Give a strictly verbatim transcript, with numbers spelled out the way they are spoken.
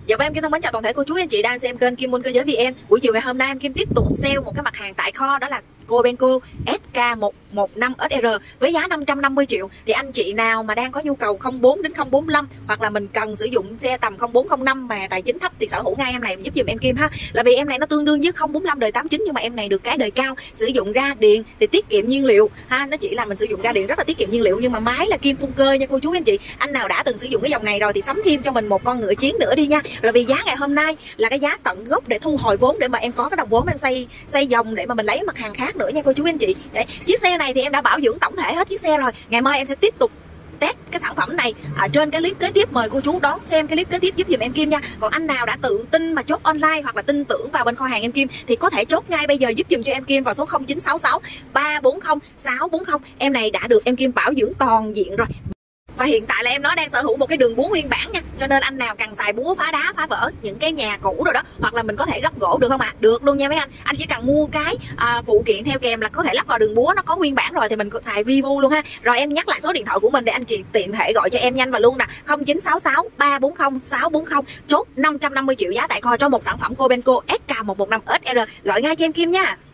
Dạ vâng, em Kim thân mến chào toàn thể cô chú anh chị đang xem kênh Kim Môn Cơ Giới vê en. Buổi chiều ngày hôm nay em Kim tiếp tục sale một cái mặt hàng tại kho, đó là Cobenco ét ca một một năm ét rờ với giá năm trăm năm mươi triệu. Thì anh chị nào mà đang có nhu cầu không bốn đến không bốn lăm, hoặc là mình cần sử dụng xe tầm không bốn không năm mà tài chính thấp thì sở hữu ngay em này giúp giùm em Kim ha. Là vì em này nó tương đương với không bốn lăm đời tám chín, nhưng mà em này được cái đời cao, sử dụng ra điện thì tiết kiệm nhiên liệu ha. Nó chỉ là mình sử dụng ra điện rất là tiết kiệm nhiên liệu, nhưng mà máy là kim phun cơ nha cô chú anh chị. Anh nào đã từng sử dụng cái dòng này rồi thì sắm thêm cho mình một con ngựa chiến nữa đi nha. Rồi vì giá ngày hôm nay là cái giá tận gốc để thu hồi vốn, để mà em có cái đồng vốn em xây xây dòng để mà mình lấy mặt hàng khác nữa nha cô chú anh chị. Đấy, chiếc xe này thì em đã bảo dưỡng tổng thể hết chiếc xe rồi. Ngày mai em sẽ tiếp tục test cái sản phẩm này ở trên cái clip kế tiếp. Mời cô chú đón xem cái clip kế tiếp giúp giùm em Kim nha. Còn anh nào đã tự tin mà chốt online hoặc là tin tưởng vào bên kho hàng em Kim thì có thể chốt ngay bây giờ giúp giùm cho em Kim vào số không chín sáu sáu ba bốn không sáu bốn không. Em này đã được em Kim bảo dưỡng toàn diện rồi. Và hiện tại là em nó đang sở hữu một cái đường búa nguyên bản nha. Cho nên anh nào cần xài búa phá đá, phá vỡ những cái nhà cũ rồi đó, hoặc là mình có thể gấp gỗ được không ạ? À? Được luôn nha mấy anh. Anh chỉ cần mua cái à, phụ kiện theo kèm là có thể lắp vào đường búa, nó có nguyên bản rồi thì mình xài Vivo luôn ha. Rồi em nhắc lại số điện thoại của mình để anh chị tiện thể gọi cho em nhanh và luôn nè. không chín sáu sáu ba bốn không sáu bốn không. Chốt năm trăm năm mươi triệu giá tại kho cho một sản phẩm Cobenco ét ca một một năm ét rờ. Gọi ngay cho em Kim nha.